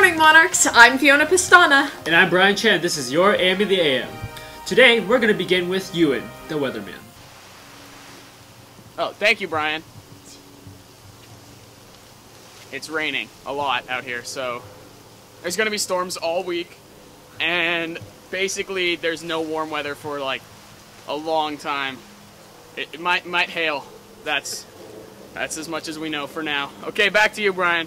morning, Monarchs! I'm Fiona Pistana. And I'm Brian Chan. This is your AM of the AM. Today, we're going to begin with Ewan, the weatherman. Oh, thank you, Brian. It's raining a lot out here, so there's going to be storms all week, and basically there's no warm weather for like a long time. It might hail. That's as much as we know for now. Okay, back to you, Brian.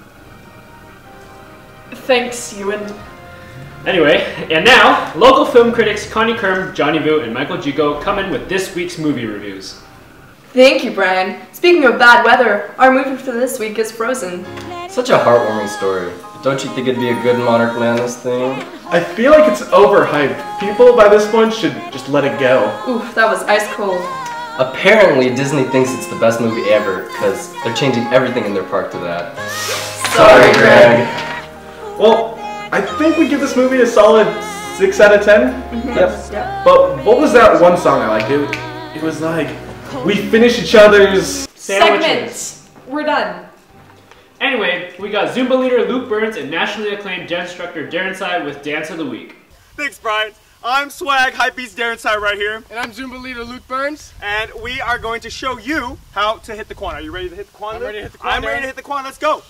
Thanks, Ewan. Anyway, and now, local film critics Connie Kerm, Johnny Vu, and Michael Gigo come in with this week's movie reviews. Thank you, Brian. Speaking of bad weather, our movie for this week is Frozen. Such a heartwarming story. Don't you think it'd be a good Monarch Madness thing? I feel like it's overhyped. People by this point should just let it go. Ooh, that was ice cold. Apparently, Disney thinks it's the best movie ever, because they're changing everything in their park to that. Sorry, Greg. Well, I think we give this movie a solid 6 out of 10. Yep. But what was that one song I liked? It was like, we finish each other's Segments! We're done. Anyway, we got Zumba leader Luke Burns and nationally acclaimed dance instructor Darren Tsai with Dance of the Week. Thanks, Brian. I'm Swag Hypebeast Darren Tsai right here. And I'm Zumba leader Luke Burns. And we are going to show you how to hit the quan. Are you ready to hit the quan? I'm ready to hit the quan. I'm ready to hit the quan. Let's go.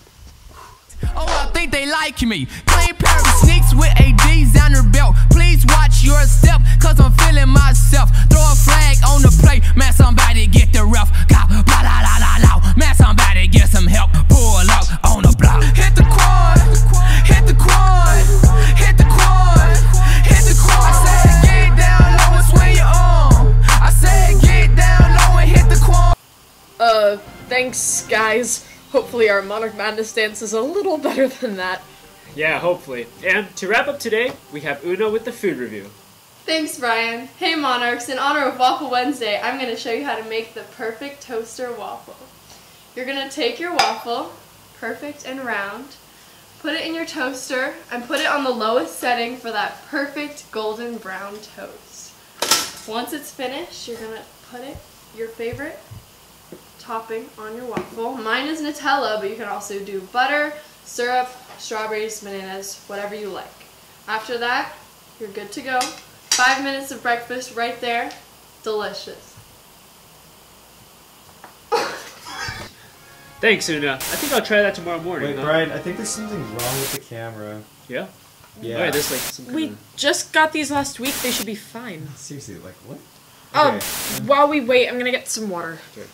Oh, I think they like me. Clean pair of sneaks with a designer belt. Please watch your step, cause I'm feeling myself. Throw a flag on the plate, man, somebody get the ref. Go, blah, la, la, la, la. Man, somebody get some help. Pull up on the block. Hit the quad, hit the quad, hit the quad, hit the quad. I said get down low and swing your arm. I said get down low and hit the quad. Thanks, guys. Hopefully our Monarch Madness dance is a little better than that. Yeah, hopefully. And to wrap up today, we have Una with the food review. Thanks, Brian. Hey, Monarchs. In honor of Waffle Wednesday, I'm going to show you how to make the perfect toaster waffle. You're going to take your waffle, perfect and round, put it in your toaster, and put it on the lowest setting for that perfect golden brown toast. Once it's finished, you're going to put your favorite topping on your waffle. Mine is Nutella, but you can also do butter, syrup, strawberries, bananas, whatever you like. After that, you're good to go. 5 minutes of breakfast right there. Delicious. Thanks, Una. I think I'll try that tomorrow morning. Wait, Brian, I think there's something wrong with the camera. Yeah? Yeah. Alright, there's like some We just got these last week. They should be fine. Seriously, like what? Okay. While we wait, I'm gonna get some water. Sure.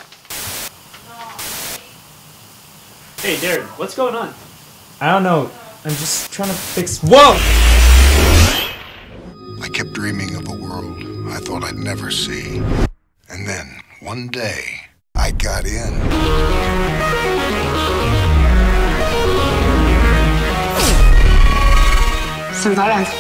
Hey, Darren, what's going on? I don't know. I'm just trying to fix. Whoa! I kept dreaming of a world I thought I'd never see. And then, one day, I got in. Sin parar.